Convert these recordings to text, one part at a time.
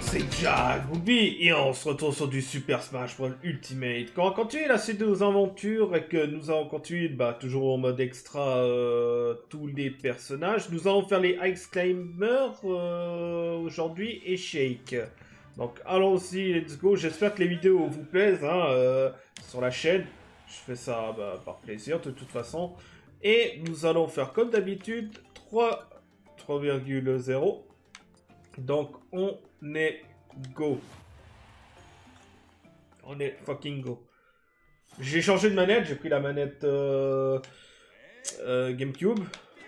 c'est Jack Booby et on se retrouve sur du Super Smash Bros Ultimate. Quand on continue la suite de nos aventures et que nous allons continuer, toujours en mode extra tous les personnages, nous allons faire les Ice Climbers aujourd'hui et Shake. Donc allons-y, let's go. J'espère que les vidéos vous plaisent sur la chaîne. Je fais ça par plaisir de toute façon. Et nous allons faire comme d'habitude 3,0. Donc on est go. On est fucking go. J'ai changé de manette, j'ai pris la manette GameCube.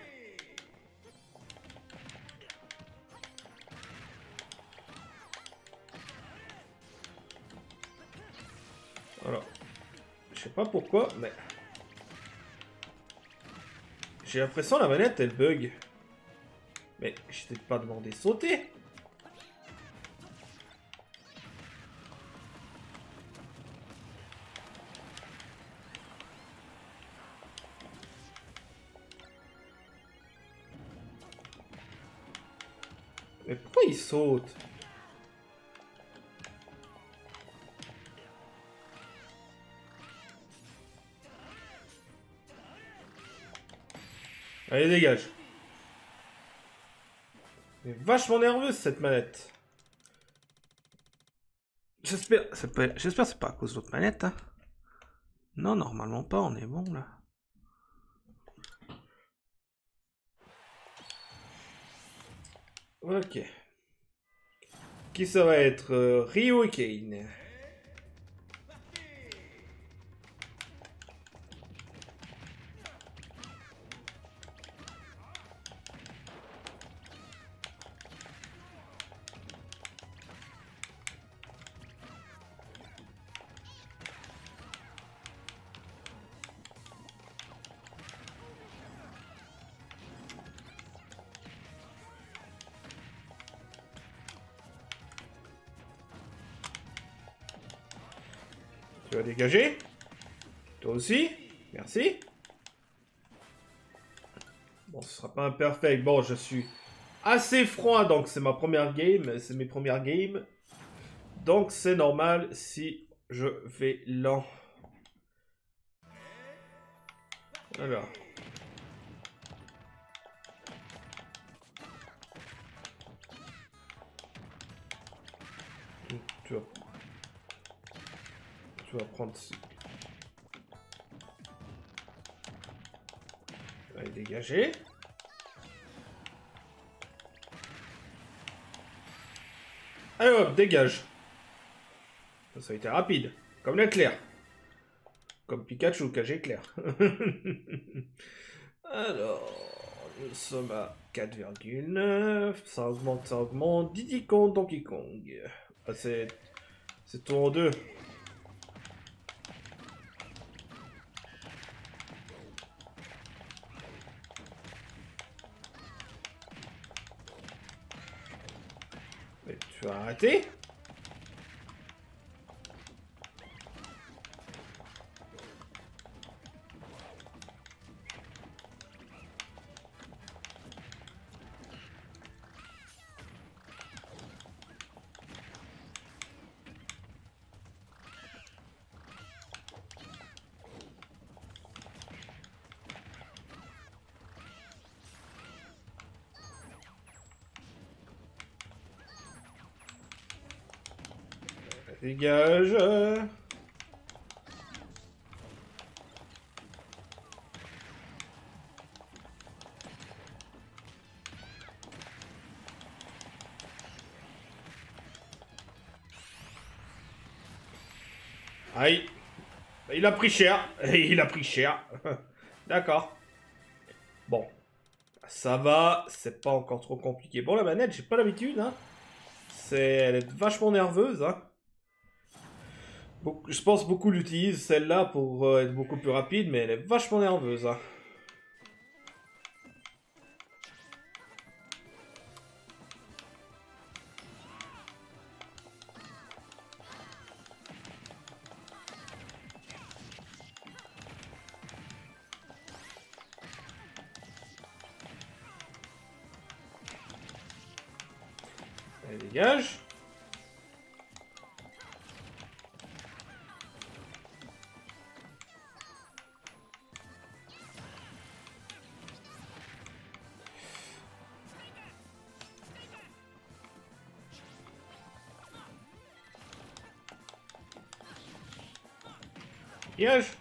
Voilà. Je sais pas pourquoi, mais... J'ai l'impression que la manette, elle bug. Mais je t'ai pas demandé de sauter. Mais pourquoi il saute? Allez, dégage. Elle est vachement nerveuse, cette manette. J'espère c'est pas à cause de l'autre manette, hein. Non, normalement pas, on est bon, là. Ok. Qui ça va être Ryo et Kane. Tu vas dégager. Toi aussi. Merci. Bon, ce sera pas un perfect. Bon, je suis assez froid, donc c'est ma première game. C'est mes premières games. Donc c'est normal si je vais lent. Alors. Tu vas prendre... Allez, dégager. Allez hop, dégage. Ça a été rapide. Comme l'éclair. Comme Pikachu, cage éclair. Alors, nous sommes à 4,9. Ça augmente, ça augmente. Diddy Kong, Donkey Kong. Ah, c'est tour 2. Mais tu vas arrêter? Dégage. Aïe. Il a pris cher. Il a pris cher. D'accord. Bon. Ça va. C'est pas encore trop compliqué. Bon, la manette, j'ai pas l'habitude, hein. Elle est vachement nerveuse, hein. Je pense beaucoup l'utilisent, celle-là, pour être beaucoup plus rapide, mais elle est vachement nerveuse, hein. Allez, dégage. Piège.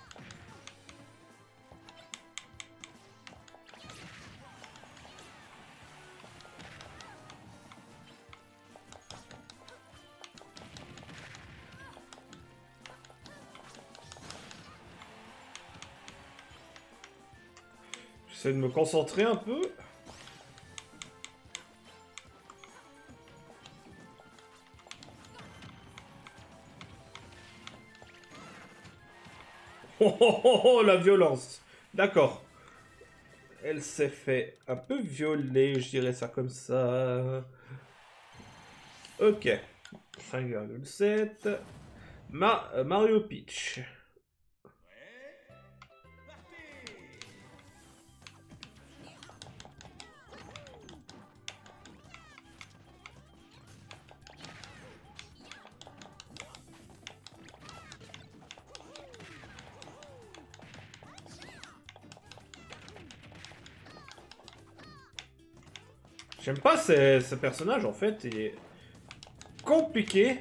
J'essaie de me concentrer un peu. Oh, la violence. D'accord. Elle s'est fait un peu violer, je dirais ça comme ça. Ok. 5,7. Mario Peach. J'aime pas ce personnage, en fait, il est compliqué.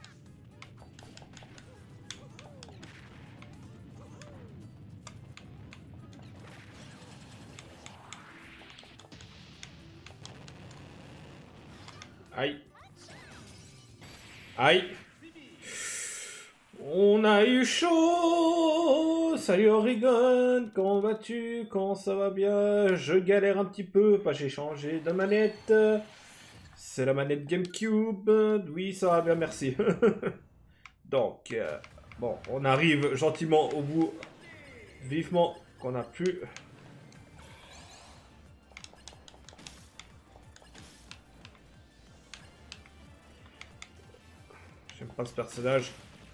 Aïe. Aïe. On a eu chaud. Salut Oregon, comment vas-tu? Comment ça va bien? Je galère un petit peu, enfin j'ai changé de manette. C'est la manette GameCube. Oui, ça va bien, merci. Donc, bon, on arrive gentiment au bout. Vivement qu'on a pu. J'aime pas ce personnage.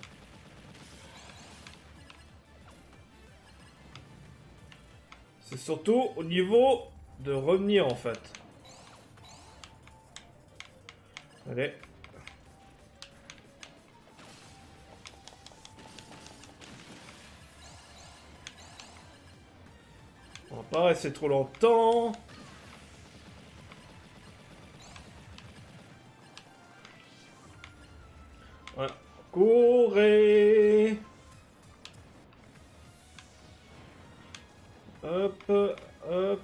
C'est surtout au niveau de revenir en fait. Allez. On va pas rester trop longtemps. Ouais. Courez. Hop, hop.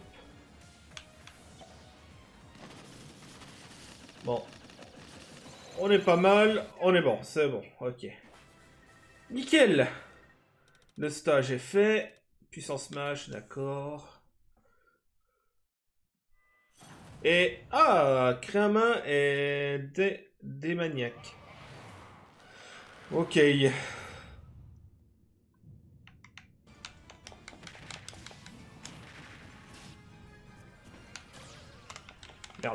Bon. On est pas mal. On est bon, c'est bon. Ok. Nickel. Le stage est fait. Puissance smash, d'accord. Et... Ah, Kramin et des maniaques. Ok. Merde.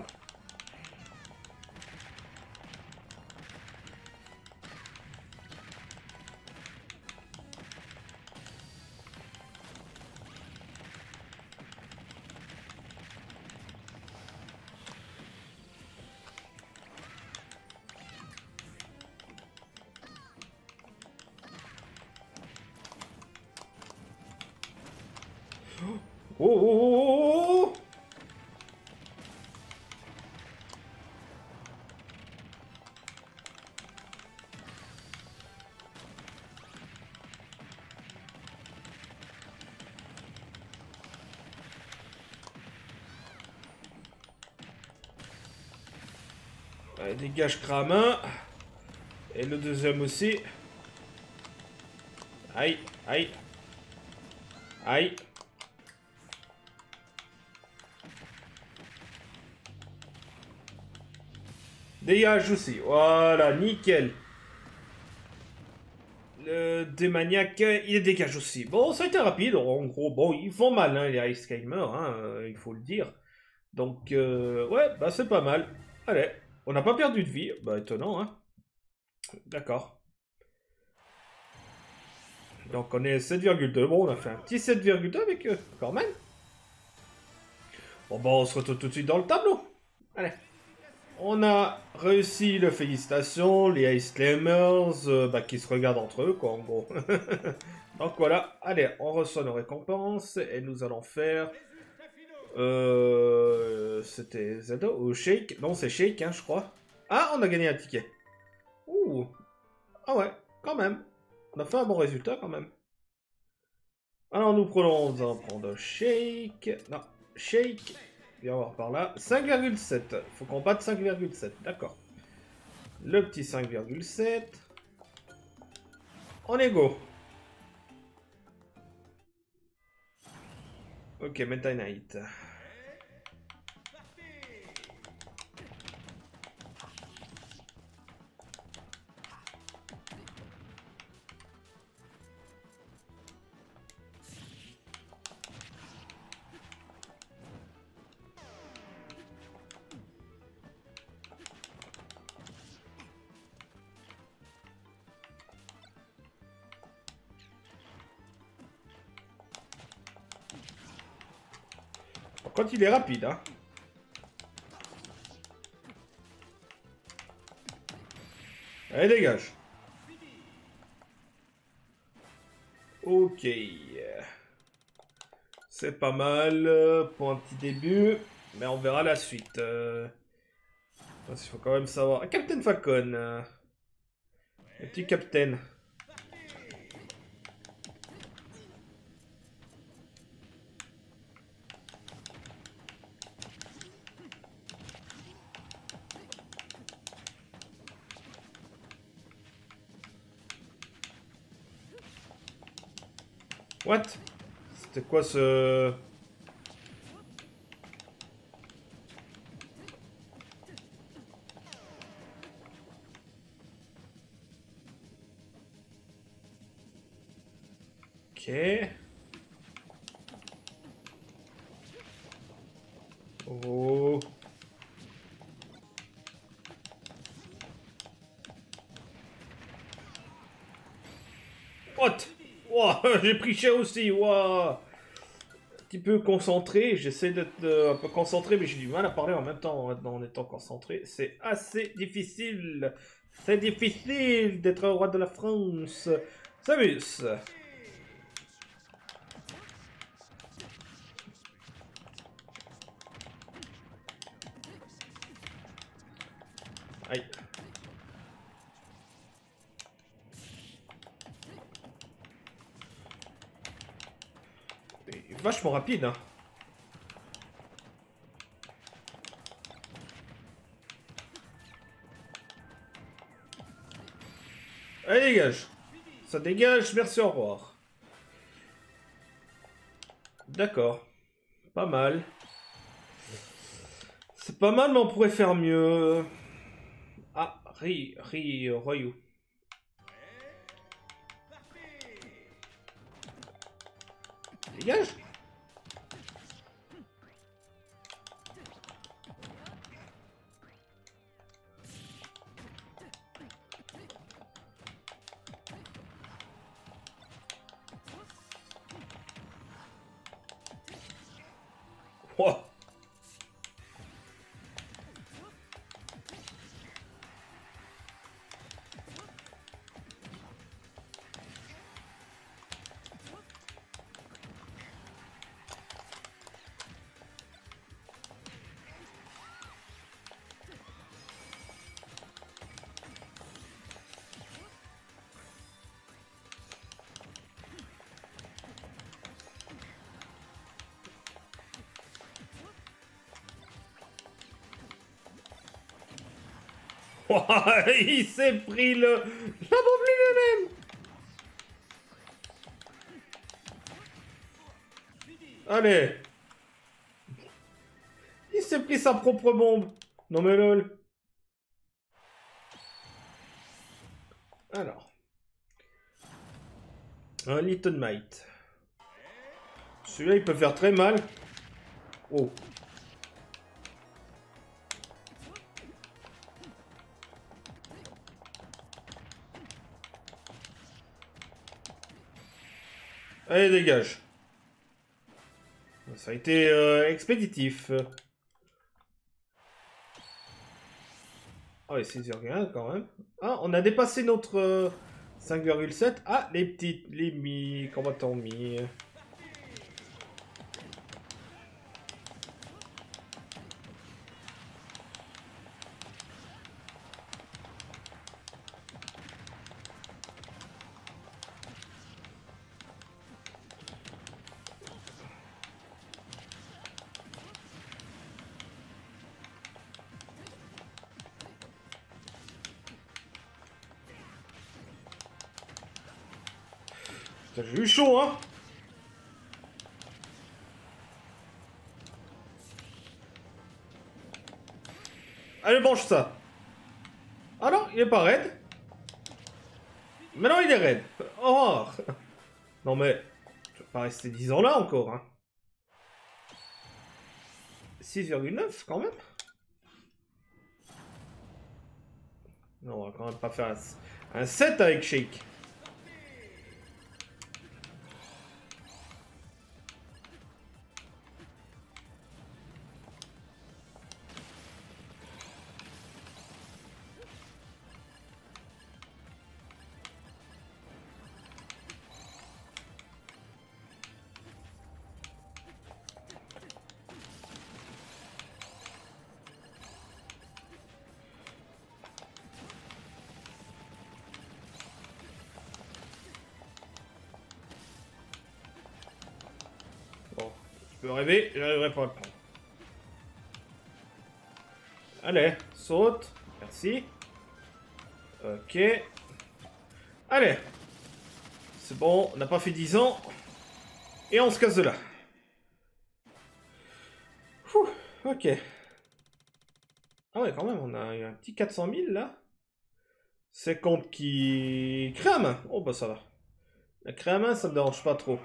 Oh, oh, oh, oh, oh. Allez, dégage Kramin. Et le deuxième aussi. Aïe, aïe. Aïe. Dégage aussi. Voilà, nickel. Le démaniaque, il dégage aussi. Bon, ça a été rapide. En gros, bon, ils font mal, hein, les Ice Climbers, hein, il faut le dire. Donc, ouais, bah c'est pas mal. Allez, on n'a pas perdu de vie. Bah, étonnant, hein. D'accord. Donc, on est 7,2. Bon, on a fait un petit 7,2 avec Corman. Bon, bah, on se retrouve tout de suite dans le tableau. Allez. On a réussi le félicitations, les Ice Climbers, bah, qui se regardent entre eux, quoi, en gros. Donc voilà, allez, on reçoit nos récompenses et nous allons faire... C'était Zelda ou Shake? Non, c'est Shake, hein, je crois. Ah, on a gagné un ticket. Ouh. Ah ouais, quand même. On a fait un bon résultat quand même. Alors nous prenons, on va prendre shake. Non, shake. Viens voir par là. 5,7. Faut qu'on batte 5,7. D'accord. Le petit 5,7. On est go. Ok, Meta Knight. Quand il est rapide, hein. Allez, dégage. Ok. C'est pas mal pour un petit début. Mais on verra la suite. Il faut quand même savoir. Ah, Captain Falcon. Le petit Captain. What? C'était quoi ce... Ok. Oh. What? Wow, j'ai pris cher aussi. Wow. Un petit peu concentré. J'essaie d'être un peu concentré, mais j'ai du mal à parler en même temps en étant concentré. C'est assez difficile. C'est difficile d'être roi de la France. Samus. Aïe. Il est vachement rapide, hein. Allez, dégage. Ça dégage, merci, au revoir. D'accord. Pas mal. C'est pas mal, mais on pourrait faire mieux. Ah, Ryu. Dégage. Oh. Il s'est pris le... La bombe lui-même. Allez. Il s'est pris sa propre bombe. Non mais lol. Alors. Un Little Might. Celui-là, il peut faire très mal. Oh. Allez, dégage. Ça a été expéditif. Oh, et 6,1 quand même. Ah, on a dépassé notre 5,7. Ah, les petites, les mi, combattants mi. Putain, j'ai eu chaud, hein. Allez, mange ça. Ah non, il est pas raide. Mais non, il est raide. Oh. Non mais, je vais pas rester 10 ans là encore, hein. 6,9 quand même. Non, on va quand même pas faire un 7 avec Shake. Bon, je peux rêver, j'arriverai pas à le prendre. Allez, saute. Merci. Ok. Allez. C'est bon, on n'a pas fait 10 ans. Et on se casse de là. Ouh, ok. Ah ouais, quand même, on a un petit 400 000 là. 50 qui crame. Oh bah ça va. La crème, ça me dérange pas trop.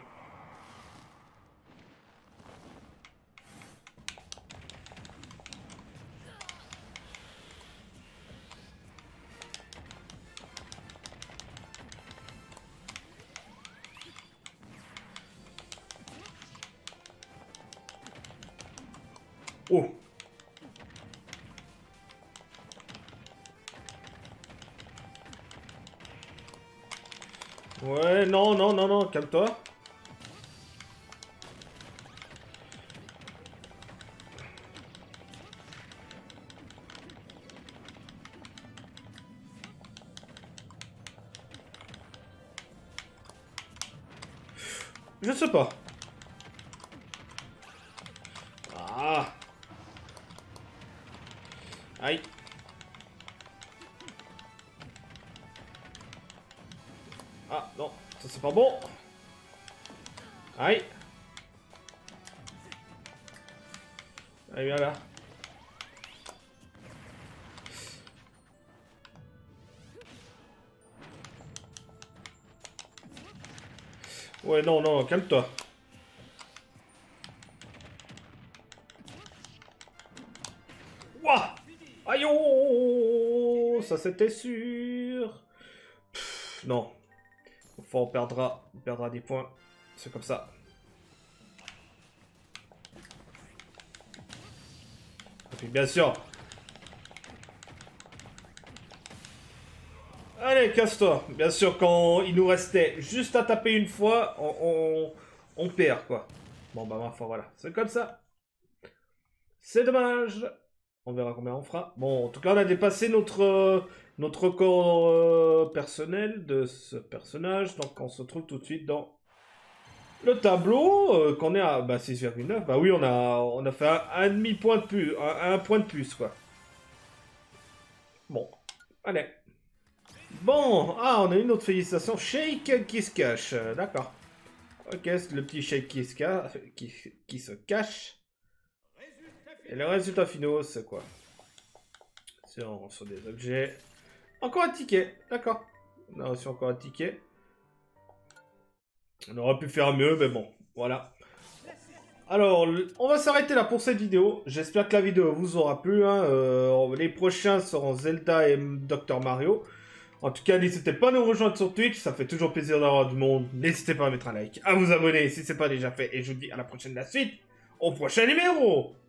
Oh. Ouais, non, non, non, non, calme-toi. Je sais pas. Ah. Aïe. Ah, non, ça c'est pas bon. Aïe. Allez, viens là. Ouais, non, non, calme-toi. Ouah. Aïe, oh, ça c'était sûr. Pff, non. Enfin, on perdra des points. C'est comme ça. Et puis, bien sûr. Allez, casse-toi. Bien sûr, quand il nous restait juste à taper une fois, on perd, quoi. Bon, bah, ma foi, voilà. C'est comme ça. C'est dommage. On verra combien on fera. Bon, en tout cas, on a dépassé notre record personnel de ce personnage. Donc, on se trouve tout de suite dans le tableau. Qu'on est à 6,9. Bah oui, on a fait un demi-point de plus. Un point de plus, quoi. Bon, allez. Bon, ah, on a une autre félicitation. Shake qui se cache. D'accord. Ok, c'est le petit Shake qui se cache. Et le résultat finaux, c'est quoi? Sur des objets. Encore un ticket, d'accord. On a reçu encore un ticket. On aurait pu faire mieux, mais bon, voilà. Alors, on va s'arrêter là pour cette vidéo. J'espère que la vidéo vous aura plu. Hein. Les prochains seront Zelda et Dr Mario. En tout cas, n'hésitez pas à nous rejoindre sur Twitch. Ça fait toujours plaisir d'avoir du monde. N'hésitez pas à mettre un like, à vous abonner si ce n'est pas déjà fait. Et je vous dis à la prochaine de la suite, au prochain numéro.